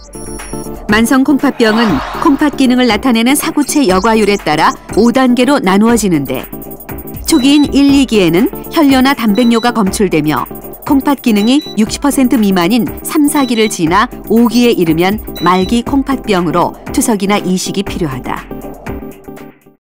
만성 콩팥병은 콩팥 기능을 나타내는 사구체 여과율에 따라 5단계로 나누어지는데 초기인 1, 2기에는 혈뇨나 단백뇨가 검출되며 콩팥 기능이 60% 미만인 3, 4기를 지나 5기에 이르면 말기 콩팥병으로 투석이나 이식이 필요하다.